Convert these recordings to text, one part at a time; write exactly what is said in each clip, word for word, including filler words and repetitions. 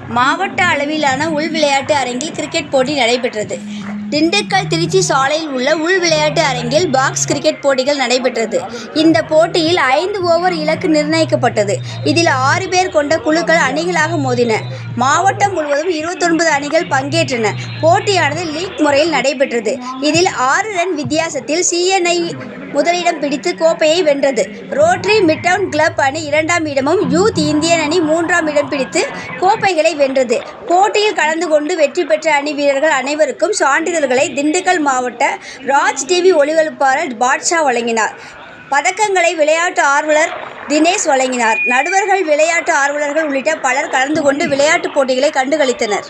மாவட்ட அளவிலான உள் விளையாட்டு அரங்கில் கிரிக்கெட் போட்டி நடைபெற்றது. திண்டுக்கல் திருச்சி சாலையில் உள்ள உள் விளையாட்டு அரங்கில் பாக்ஸ் கிரிக்கெட் போட்டிகள் நடைபெற்றது. இந்த போட்டியில் ஐந்து ஓவர் இலக்கு நிர்ணயிக்கப்பட்டது. இதில் ஆறு பேர் கொண்ட குழுக்கள் அணிகளாக மோதின. மாவட்டம் முழுவதும் இருபத்தொன்பது அணிகள் பங்கேற்றன. போட்டியானது லீக் முறையில் நடைபெற்றது. இதில் ஆறு ரன் வித்தியாசத்தில் சி. என். ஐ. முதலிடம் பிடித்து கோப்பையை வென்றது. ரோட்டரி மிட்டவுன் கிளப் அணி இரண்டாம் இடமும், யூத் இந்தியன் அணி மூன்றாம் இடம் பிடித்து கோப்பைகளை வென்றது. போட்டியில் கலந்து கொண்டு வெற்றி பெற்ற அணி வீரர்கள் அனைவருக்கும் சான்றிதழ்களை திண்டுக்கல் மாவட்ட ராஜ் டிவி ஒளிபரப்பாளர் பாட்ஷா வழங்கினார். பதக்கங்களை விளையாட்டு ஆர்வலர் தினேஷ் வழங்கினார். நடுவர்கள், விளையாட்டு ஆர்வலர்கள் உள்ளிட்ட பலர் கலந்து கொண்டு விளையாட்டு போட்டிகளை கண்டுகளித்தனர்.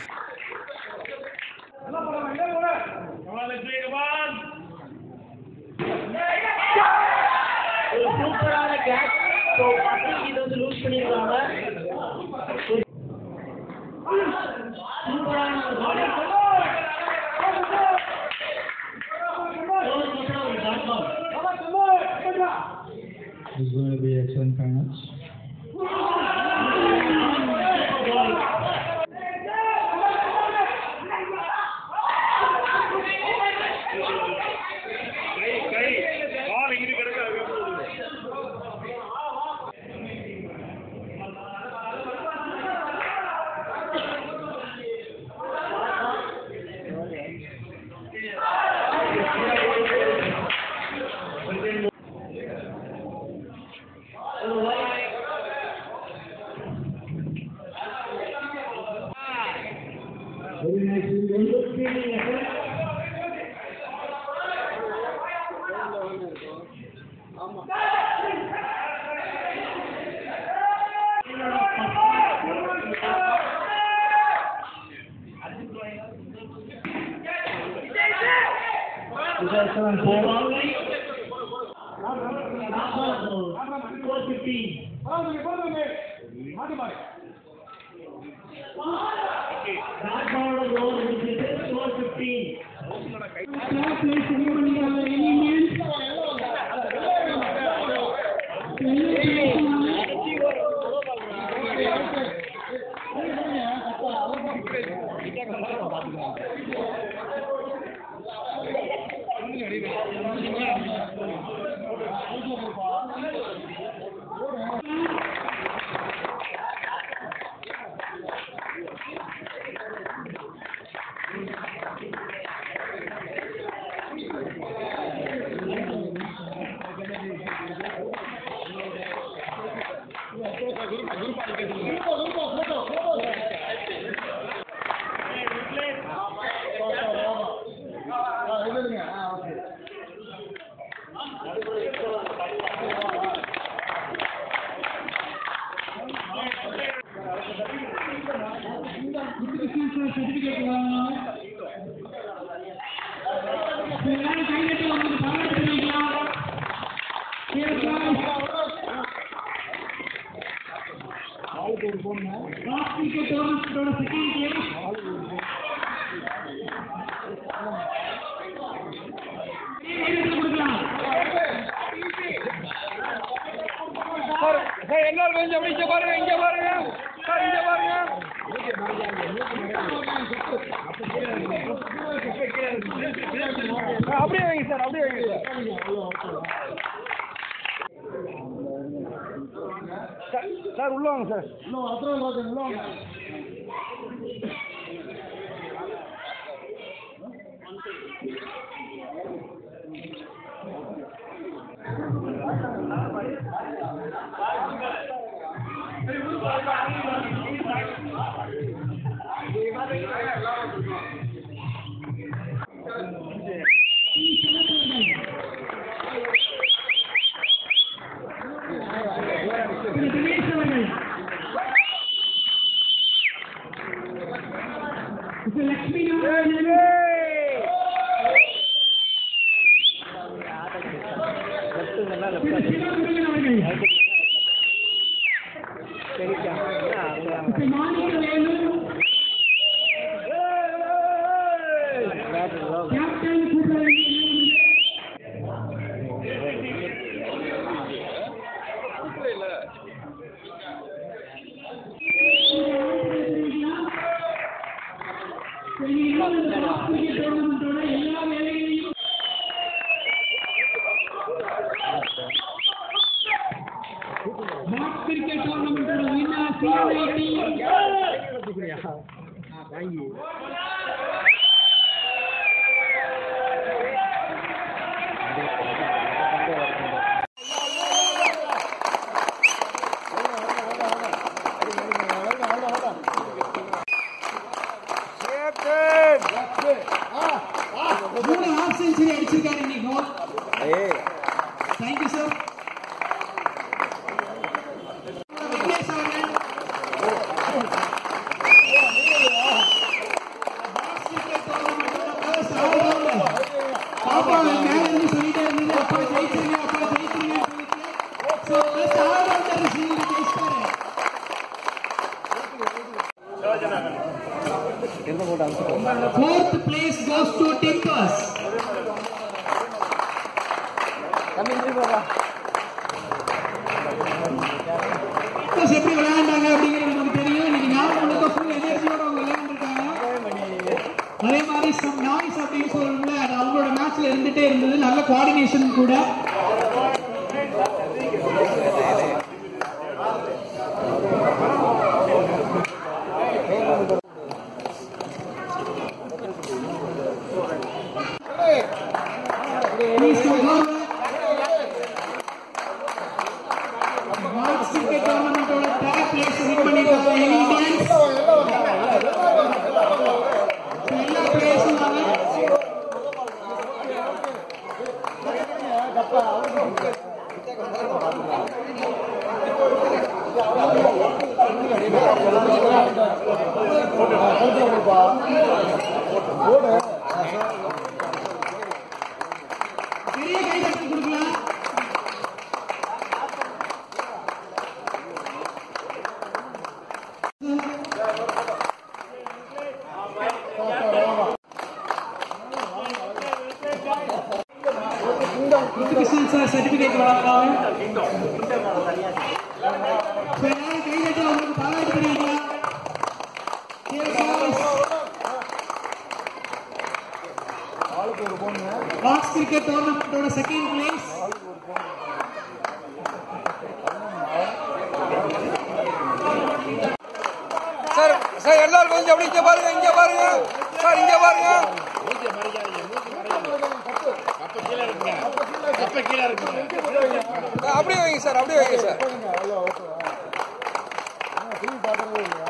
It's going to be excellent finals. Very nice. Excellent ball. four fifteen. That ball was over in four fifteen. அப்படியே வைங்க சார், அப்படியே வைங்க சார். சார் உள்ள வாங்க சார். இன்னும் அத்தனை உள்ள வாங்க. மூணு ஹாஃப் செஞ்சுரி அடிச்சிருக்காரு இன்னைக்கு. Thank you sir. பாப்பா மேல இருந்து சொல்லிட்டே இருந்தது, அப்பா ஜெயிச்சிருங்க அப்பா ஜெயிச்சிருங்க Fourth place goes to Timpers. எப்படி விளையாண்டாங்க அப்படிங்கிறது நமக்கு தெரியும். இன்னைக்கு நாலு முழுக்க ஃபுல் எனர்ஜியோட அவங்க விளையாண்டுருக்காங்க. அதே மாதிரி சம் நாய்ஸ் அப்படின்னு சொல்லணும்ல, அது அவங்களோட மேட்ச்ல இருந்துட்டே இருந்தது. நல்ல கோஆர்டினேஷன் கூட. சர்டிபிகேட் வழங்குறாங்க. கைதட்டி அவங்களுக்கு பாராட்டு தெரிவிக்கலாம். பாக்ஸ் கிரிக்கெட் டோர்னமெண்டோட செகண்ட் பிளேஸ் சார். சார் எல்லாரும் கொஞ்சம் அப்படி இங்க பாருங்க, இங்க பாருங்க சார், இங்க பாருங்க. அப்படியே வைங்க சார், அப்படியே வைங்க சார்.